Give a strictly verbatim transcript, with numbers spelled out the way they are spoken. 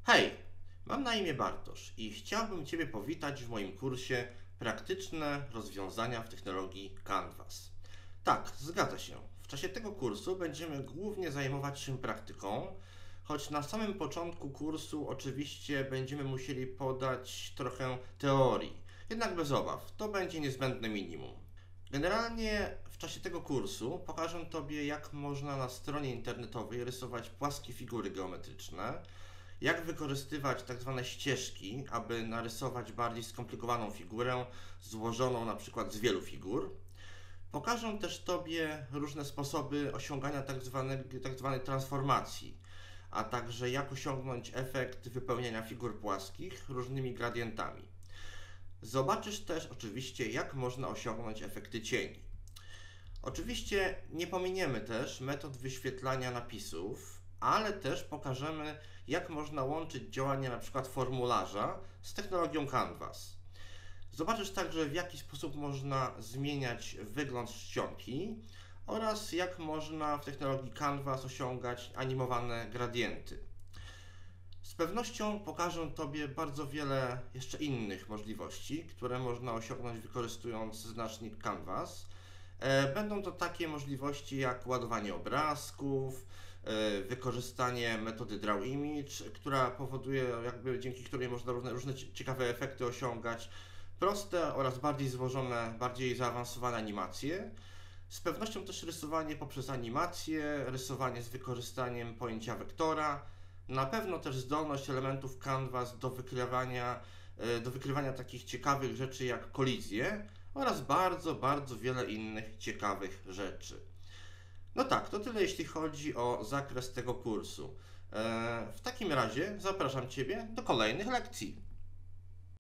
Hej, mam na imię Bartosz i chciałbym Ciebie powitać w moim kursie Praktyczne rozwiązania w technologii Canvas. Tak, zgadza się. W czasie tego kursu będziemy głównie zajmować się praktyką, choć na samym początku kursu oczywiście będziemy musieli podać trochę teorii. Jednak bez obaw, to będzie niezbędne minimum. Generalnie w czasie tego kursu pokażę Tobie, jak można na stronie internetowej rysować płaskie figury geometryczne, jak wykorzystywać tak zwane ścieżki, aby narysować bardziej skomplikowaną figurę, złożoną na przykład z wielu figur. Pokażę też Tobie różne sposoby osiągania tak zwanej, tak zwanej transformacji, a także jak osiągnąć efekt wypełnienia figur płaskich różnymi gradientami. Zobaczysz też oczywiście, jak można osiągnąć efekty cieni. Oczywiście nie pominiemy też metod wyświetlania napisów, ale też pokażemy, jak można łączyć działanie np. formularza z technologią Canvas. Zobaczysz także, w jaki sposób można zmieniać wygląd czcionki oraz jak można w technologii Canvas osiągać animowane gradienty. Z pewnością pokażę Tobie bardzo wiele jeszcze innych możliwości, które można osiągnąć wykorzystując znacznik Canvas. Będą to takie możliwości jak ładowanie obrazków, wykorzystanie metody Draw Image, która powoduje, jakby dzięki której można różne, różne ciekawe efekty osiągać, proste oraz bardziej złożone, bardziej zaawansowane animacje. Z pewnością też rysowanie poprzez animację, rysowanie z wykorzystaniem pojęcia wektora, na pewno też zdolność elementów Canvas do wykrywania, do wykrywania takich ciekawych rzeczy jak kolizje oraz bardzo, bardzo wiele innych ciekawych rzeczy. No tak, to tyle jeśli chodzi o zakres tego kursu. W takim razie zapraszam Ciebie do kolejnych lekcji.